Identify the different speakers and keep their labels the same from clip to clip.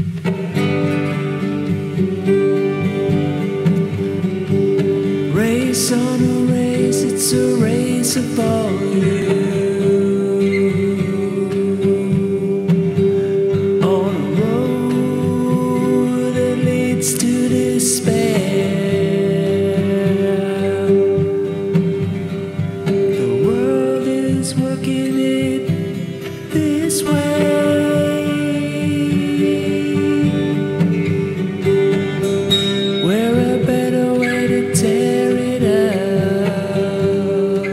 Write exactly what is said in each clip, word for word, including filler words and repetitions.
Speaker 1: Race on a race, it's a race of volume. On a road that leads to despair. The world is working it this way. We're a better way to tear it up.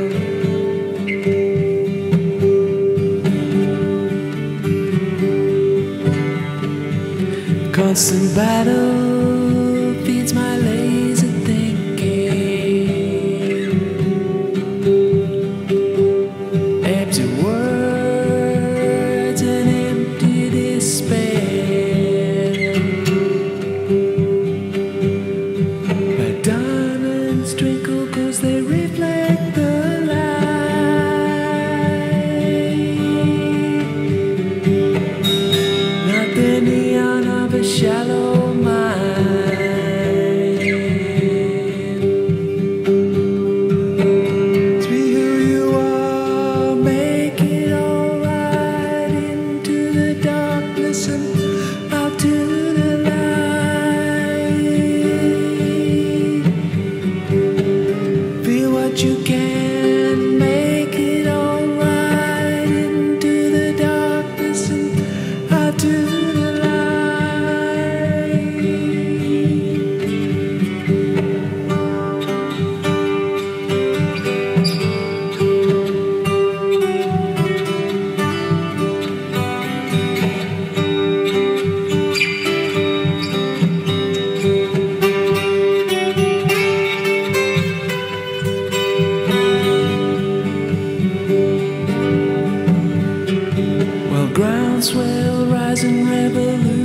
Speaker 1: Constant battle feeds my lazy thinking. Empty words and empty despair. But diamonds twinkle 'cause they reflect the light. Not the neon of a shallow mind. Be who you are, make it alright. Into the darkness and out to the light. Feel what you can, make it alright. Into the darkness and out to the light. Well, groundswell, rising revolution.